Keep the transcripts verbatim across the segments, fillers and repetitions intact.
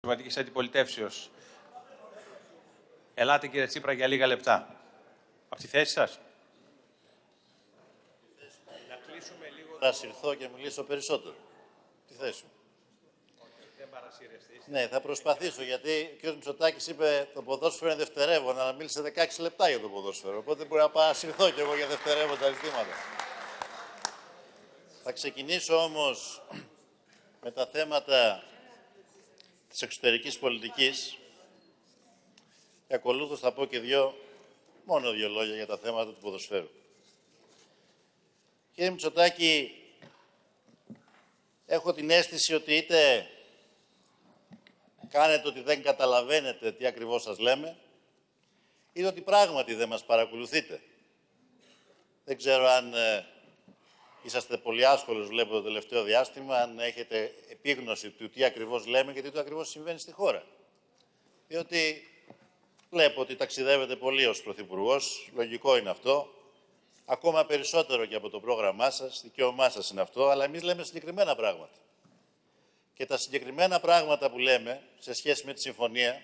Δημοκρατικής Αντιπολιτεύσεως. Ελάτε, κύριε Τσίπρα, για λίγα λεπτά. Από τη θέση σας. Να κλείσουμε λίγο. Θα συρθώ και μιλήσω περισσότερο. Τη θέση μου. Δεν παρασύρεστε. Ναι, θα προσπαθήσω, γιατί ο κ. Μητσοτάκης είπε το ποδόσφαιρο είναι δευτερεύον, αλλά μίλησε δεκαέξι λεπτά για το ποδόσφαιρο. Οπότε μπορεί να παρασυρθώ κι εγώ για δευτερεύοντα ζητήματα. Θα ξεκινήσω όμως με τα θέματα της εξωτερικής πολιτικής και ακολούθως θα πω και δύο, μόνο δύο λόγια για τα θέματα του ποδοσφαίρου. Κύριε Μητσοτάκη, έχω την αίσθηση ότι είτε κάνετε ότι δεν καταλαβαίνετε τι ακριβώς σας λέμε, είτε ότι πράγματι δεν μας παρακολουθείτε. Δεν ξέρω αν ε, είσαστε πολύ άσχολος, βλέπω, το τελευταίο διάστημα, αν έχετε επίγνωση του τι ακριβώς λέμε και τι το ακριβώς συμβαίνει στη χώρα. Διότι βλέπω ότι ταξιδεύετε πολύ ως Πρωθυπουργός, λογικό είναι αυτό, ακόμα περισσότερο και από το πρόγραμμά σας, δικαίωμά σας είναι αυτό, αλλά εμείς λέμε συγκεκριμένα πράγματα. Και τα συγκεκριμένα πράγματα που λέμε σε σχέση με τη συμφωνία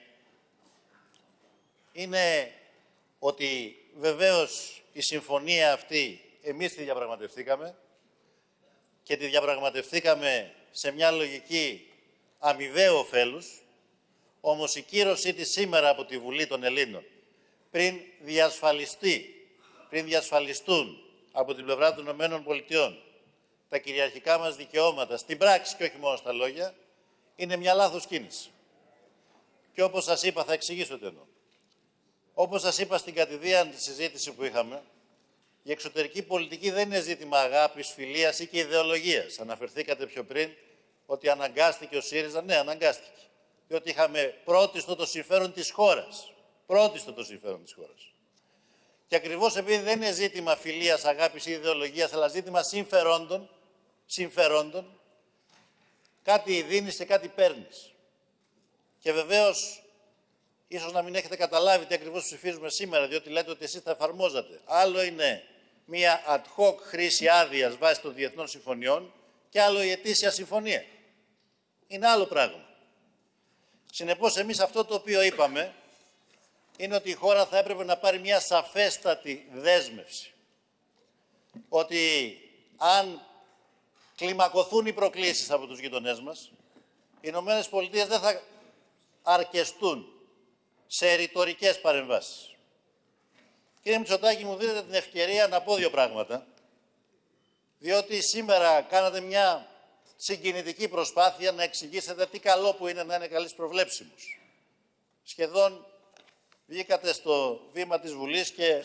είναι ότι βεβαίως η συμφωνία αυτή εμείς τη διαπραγματευτήκαμε και τη διαπραγματευτήκαμε σε μια λογική αμοιβαίου ωφέλους, όμως η κύρωσή της σήμερα από τη Βουλή των Ελλήνων, πριν διασφαλιστεί, πριν διασφαλιστούν από την πλευρά των ΗΠΑ τα κυριαρχικά μας δικαιώματα, στην πράξη και όχι μόνο στα λόγια, είναι μια λάθος κίνηση. Και όπως σας είπα, θα εξηγήσω τι εννοώ. Όπως σας είπα στην κατηδίαν τη συζήτηση που είχαμε, η εξωτερική πολιτική δεν είναι ζήτημα αγάπης, φιλίας ή και ιδεολογίας. Αναφερθήκατε πιο πριν ότι αναγκάστηκε ο ΣΥΡΙΖΑ. Ναι, αναγκάστηκε. Διότι είχαμε πρώτιστο το συμφέρον της χώρας. Πρώτιστο το συμφέρον της χώρας. Και ακριβώς επειδή δεν είναι ζήτημα φιλίας, αγάπης ή ιδεολογίας, αλλά ζήτημα συμφερόντων, συμφερόντων, κάτι δίνεις και κάτι παίρνεις. Και βεβαίως, ίσως να μην έχετε καταλάβει τι ακριβώς ψηφίζουμε σήμερα, διότι λέτε ότι εσείς θα εφαρμόζατε. Άλλο είναι μία ad hoc χρήση άδειας βάσει των διεθνών συμφωνιών και άλλο η ετήσια συμφωνία. Είναι άλλο πράγμα. Συνεπώς, εμείς αυτό το οποίο είπαμε είναι ότι η χώρα θα έπρεπε να πάρει μια σαφέστατη δέσμευση. Ότι αν κλιμακωθούν οι προκλήσεις από τους γειτονές μας, οι Ηνωμένες Πολιτείες δεν θα αρκεστούν σε ρητορικές παρεμβάσεις. Κύριε Μητσοτάκη, μου δίνετε την ευκαιρία να πω δύο πράγματα, διότι σήμερα κάνατε μια συγκινητική προσπάθεια να εξηγήσετε τι καλό που είναι να είναι καλής προβλέψιμος. Σχεδόν βγήκατε στο βήμα της Βουλής και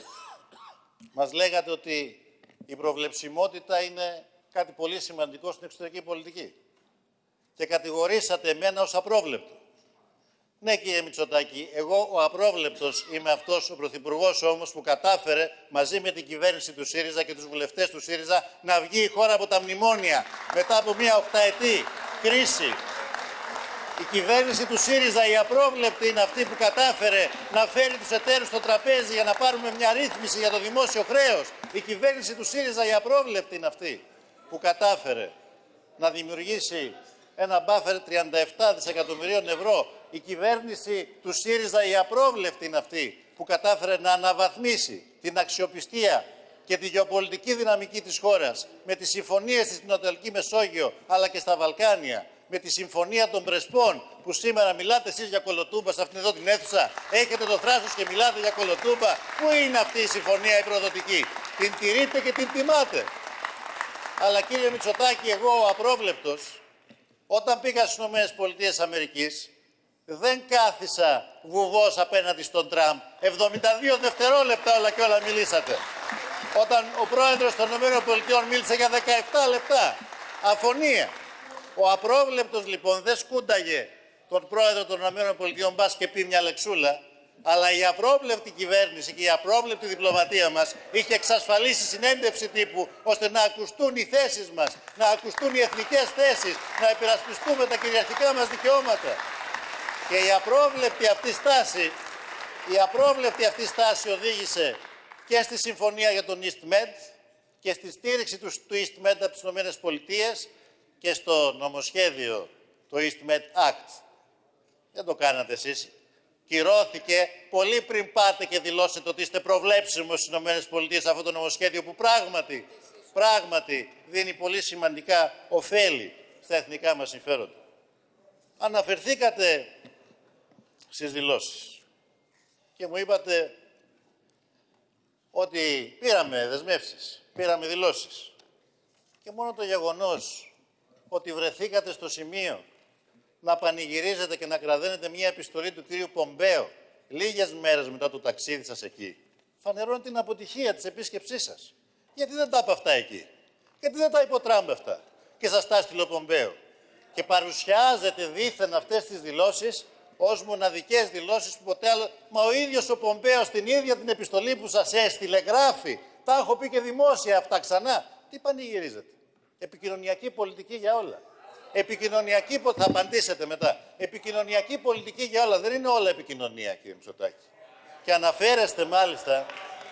μας λέγατε ότι η προβλεψιμότητα είναι κάτι πολύ σημαντικό στην εξωτερική πολιτική. Και κατηγορήσατε εμένα ως απρόβλεπτο. Ναι, κύριε Μητσοτάκη, εγώ ο απρόβλεπτος είμαι αυτός ο πρωθυπουργός όμως που κατάφερε μαζί με την κυβέρνηση του ΣΥΡΙΖΑ και τους βουλευτές του ΣΥΡΙΖΑ να βγει η χώρα από τα μνημόνια μετά από μια οχταετή κρίση. Η κυβέρνηση του ΣΥΡΙΖΑ, η απρόβλεπτη, είναι αυτή που κατάφερε να φέρει τους εταίρους στο τραπέζι για να πάρουμε μια ρύθμιση για το δημόσιο χρέος. Η κυβέρνηση του ΣΥΡΙΖΑ, η απρόβλεπτη, είναι αυτή που κατάφερε να δημιουργήσει ένα μπάφερ τριάντα επτά δισεκατομμυρίων ευρώ. Η κυβέρνηση του ΣΥΡΙΖΑ, η απρόβλεπτη, είναι αυτή που κατάφερε να αναβαθμίσει την αξιοπιστία και τη γεωπολιτική δυναμική της χώρας με τις συμφωνίες στην Ανατολική Μεσόγειο αλλά και στα Βαλκάνια, με τη συμφωνία των Πρεσπών που σήμερα μιλάτε εσείς για κολοτούμπα σε αυτήν εδώ την αίθουσα. Έχετε το θράσος και μιλάτε για κολοτούμπα. Πού είναι αυτή η συμφωνία η προδοτική? Την τηρείτε και την τιμάτε. Αλλά κύριε Μητσοτάκη, εγώ ο απρόβλεπτος, όταν πήγα στις ΗΠΑ, δεν κάθισα βουβός απέναντι στον Τραμπ. εβδομήντα δύο δευτερόλεπτα όλα και όλα μιλήσατε. Όταν ο πρόεδρος των ΗΠΑ μίλησε για δεκαεπτά λεπτά. Αφωνία. Ο απρόβλεπτος λοιπόν δεν σκούνταγε τον πρόεδρο των ΗΠΑ μπας και πει μια λεξούλα, αλλά η απρόβλεπτη κυβέρνηση και η απρόβλεπτη διπλωματία μας είχε εξασφαλίσει συνέντευξη τύπου ώστε να ακουστούν οι θέσεις μας, να ακουστούν οι εθνικές θέσεις, να υπερασπιστούμε τα κυριαρχικά μας δικαιώματα. Και η απρόβλεπτη αυτή στάση, η απρόβλεπτη αυτή στάση οδήγησε και στη συμφωνία για τον EastMed και στη στήριξη του, του EastMed από τις ΗΠΑ και στο νομοσχέδιο, το EastMed Act. Δεν το κάνατε εσείς. Κυρώθηκε πολύ πριν πάτε και δηλώσετε ότι είστε προβλέψιμος στις ΗΠΑ αυτό το νομοσχέδιο που πράγματι, πράγματι δίνει πολύ σημαντικά ωφέλη στα εθνικά μας συμφέροντα. Αναφερθήκατε στις δηλώσεις και μου είπατε ότι πήραμε δεσμεύσεις, πήραμε δηλώσεις. Και μόνο το γεγονός ότι βρεθήκατε στο σημείο να πανηγυρίζετε και να κραδένετε μια επιστολή του κύριου Πομπέο λίγες μέρες μετά το ταξίδι σας εκεί, φανερώνει την αποτυχία της επίσκεψής σας. Γιατί δεν τα είπε αυτά εκεί, γιατί δεν τα είπε ο Τραμπ αυτά και σας τα έστειλε ο Πομπέο. Και παρουσιάζετε δήθεν αυτές τις δηλώσεις ως μοναδικές δηλώσεις που ποτέ άλλο... Μα ο ίδιος ο Πομπέος στην ίδια την επιστολή που σας έστειλε γράφει, τα έχω πει και δημόσια αυτά ξανά. Τι πανηγυρίζετε? Επικοινωνιακή πολιτική για όλα. Επικοινωνιακή, θα απαντήσετε μετά. Επικοινωνιακή πολιτική για όλα. Δεν είναι όλα επικοινωνία, κύριε Μητσοτάκη. Και αναφέρεστε μάλιστα...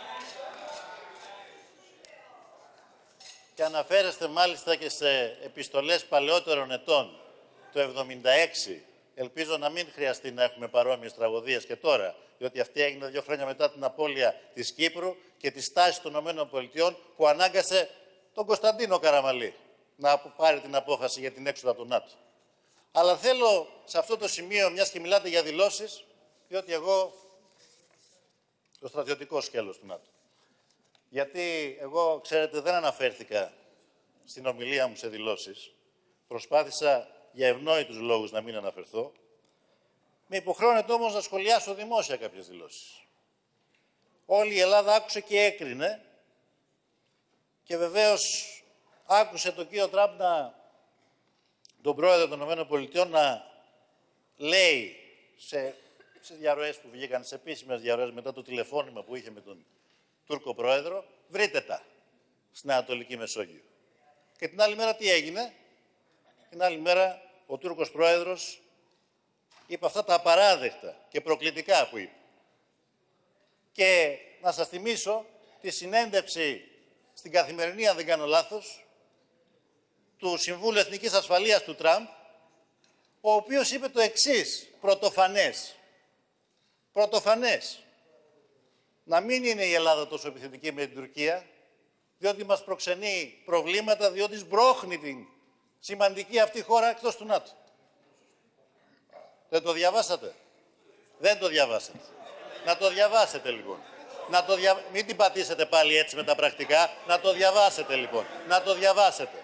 Και αναφέρεστε μάλιστα και σε επιστολές παλαιότερων ετών, το εβδομήντα έξι. Ελπίζω να μην χρειαστεί να έχουμε παρόμοιες τραγωδίες και τώρα, διότι αυτή έγινε δύο χρόνια μετά την απώλεια της Κύπρου και τη στάση των ΗΠΑ που ανάγκασε τον Κωνσταντίνο Καραμανλή να πάρει την απόφαση για την έξοδο από το ΝΑΤΟ. Αλλά θέλω σε αυτό το σημείο, μιας και μιλάτε για δηλώσεις, διότι εγώ το στρατιωτικό σκέλος του ΝΑΤΟ. Γιατί εγώ, ξέρετε, δεν αναφέρθηκα στην ομιλία μου σε δηλώσεις. Προσπάθησα για ευνόητους λόγους να μην αναφερθώ. Με υποχρεώνεται όμως να σχολιάσω δημόσια κάποιες δηλώσεις. Όλη η Ελλάδα άκουσε και έκρινε και βεβαίως άκουσε τον κύριο Τραμπ, να, τον πρόεδρο των ΗΠΑ, να λέει σε, σε διαρροές που βγήκαν, σε επίσημες διαρροές μετά το τηλεφώνημα που είχε με τον Τούρκο πρόεδρο, βρείτε τα στην Ανατολική Μεσόγειο. Και την άλλη μέρα τι έγινε? Την άλλη μέρα ο Τούρκος πρόεδρος είπε αυτά τα απαράδεκτα και προκλητικά που είπε. Και να σας θυμίσω τη συνέντευξη στην Καθημερινή, αν δεν κάνω λάθος, του Συμβούλου Εθνικής Ασφαλείας του Τραμπ, ο οποίος είπε το εξής, πρωτοφανές. Πρωτοφανές. Να μην είναι η Ελλάδα τόσο επιθετική με την Τουρκία, διότι μας προξενεί προβλήματα, διότι σμπρώχνει την σημαντική αυτή χώρα εκτός του ΝΑΤΟ. Δεν το διαβάσατε? Δεν το διαβάσατε. Να το διαβάσετε λοιπόν. Να το δια... Μην την πατήσετε πάλι έτσι με τα πρακτικά. Να το διαβάσετε λοιπόν. Να το διαβάσετε.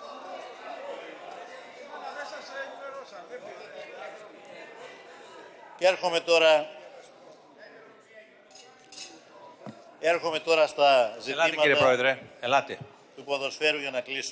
Και έρχομαι τώρα... Έρχομαι τώρα στα ζητήματα... Ελάτε, κύριε Πρόεδρε. Ελάτε. Του ποδοσφαίρου για να κλείσω.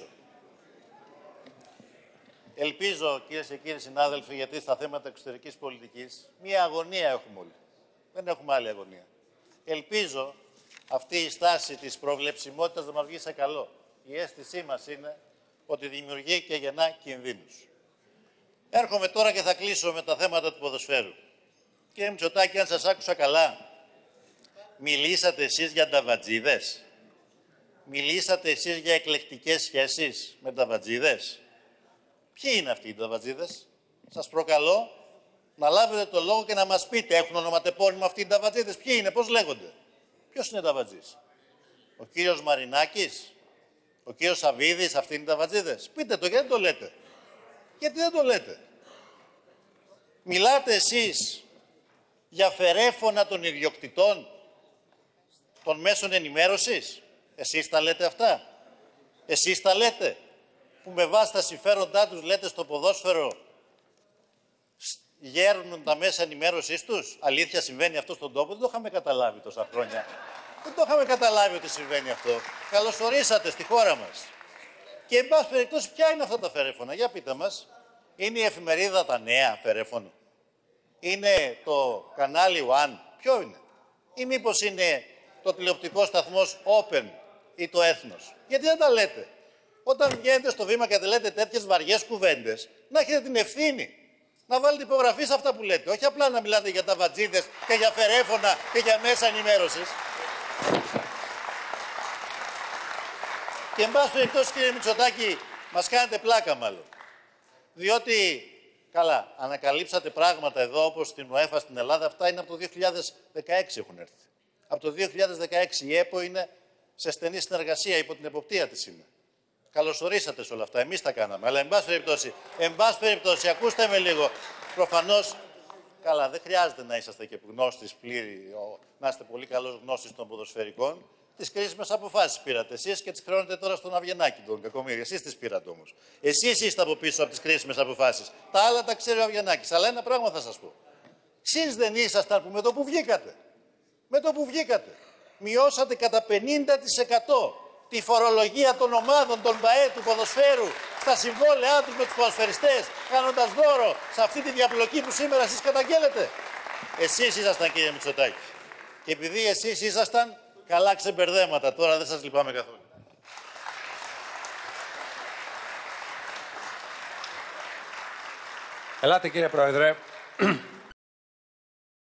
Ελπίζω, κυρίες και κύριοι συνάδελφοι, γιατί στα θέματα εξωτερικής πολιτικής μία αγωνία έχουμε όλοι. Δεν έχουμε άλλη αγωνία. Ελπίζω αυτή η στάση της προβλεψιμότητας να μας βγει σε καλό. Η αίσθησή μας είναι ότι δημιουργεί και γεννά κινδύνους. Έρχομαι τώρα και θα κλείσω με τα θέματα του ποδοσφαίρου. Κύριε Μητσοτάκη, αν σας άκουσα καλά, μιλήσατε εσείς για ταβατζίδες. Μιλήσατε εσείς για εκλεκτικές σχέσεις με ταβατζίδες. Ποιοι είναι αυτοί οι ταβατζίδες? Σας προκαλώ να λάβετε το λόγο και να μας πείτε. Έχουν ονοματεπώνυμο αυτοί οι ταβατζίδες? Ποιοι είναι, πώς λέγονται? Ποιος είναι ταβατζής? Ο κύριος Μαρινάκης? Ο κύριος Σαββίδης? Αυτοί είναι οι ταβατζίδες? Πείτε το, γιατί δεν το λέτε? Γιατί δεν το λέτε? Μιλάτε εσείς για φερέφωνα των ιδιοκτητών των μέσων ενημέρωσης? Εσείς τα λέτε αυτά? Εσείς τα λέτε? Που με βάση τα συμφέροντά τους, λέτε, στο ποδόσφαιρο γέρνουν τα μέσα ενημέρωσής τους? Αλήθεια συμβαίνει αυτό στον τόπο? Δεν το είχαμε καταλάβει τόσα χρόνια. Δεν το είχαμε καταλάβει ότι συμβαίνει αυτό. Καλώς ορίσατε στη χώρα μας. Και εν πάση περιπτώσει, ποια είναι αυτά τα φερέφωνα? Για πείτε μας. Είναι η εφημερίδα Τα Νέα φερέφωνο? Είναι το κανάλι One? Ποιο είναι? Ή μήπως είναι το τηλεοπτικό σταθμός Open ή το Έθνος? Γιατί δεν τα λέτε? Όταν βγαίνετε στο βήμα και δεν λέτε τέτοιες βαριές κουβέντες, να έχετε την ευθύνη να βάλετε υπογραφή σε αυτά που λέτε. Όχι απλά να μιλάτε για ταβατζίδες και για φερέφωνα και για μέσα ενημέρωσης. Και εν πάση περιπτώσει, κύριε Μητσοτάκη, μας κάνετε πλάκα μάλλον. Διότι Καλά, ανακαλύψατε πράγματα εδώ, όπως στην UEFA στην Ελλάδα. Αυτά είναι από το δύο χιλιάδες δεκαέξι έχουν έρθει. Από το δύο χιλιάδες δεκαέξι η ΕΠΟ είναι σε στενή συνεργασία, υπό την εποπτεία της είναι. Καλωσορίσατε σε όλα αυτά. Εμείς τα κάναμε. Αλλά, εν πάση περιπτώσει, εν πάση περιπτώσει, ακούστε με λίγο. Προφανώς, καλά, δεν χρειάζεται να είσαστε και γνώστης πλήρη, να είστε πολύ καλός γνώστης των ποδοσφαιρικών. Τις κρίσιμες αποφάσεις πήρατε εσείς και τις χρεώνετε τώρα στον Αβγενάκη, τον Κακομοίρη. Εσείς τις πήρατε όμως. Εσείς είστε από πίσω από τις κρίσιμες αποφάσεις. Τα άλλα τα ξέρει ο Αβγενάκης. Αλλά ένα πράγμα θα σας πω. Εσείς δεν ήσασταν που με το που βγήκατε. Με το που βγήκατε. Μειώσατε κατά πενήντα τοις εκατό τη φορολογία των ομάδων, των ΠΑΕ, του ποδοσφαίρου, στα συμβόλαιά τους με τους ποδοσφαιριστές, κάνοντας δώρο σε αυτή τη διαπλοκή που σήμερα εσείς καταγγέλλετε. Εσείς ήσασταν, κύριε Μητσοτάκη. Και επειδή εσείς ήσασταν, καλά ξεμπερδέματα. Τώρα δεν σας λυπάμαι καθόλου. Ελάτε, κύριε Πρόεδρε.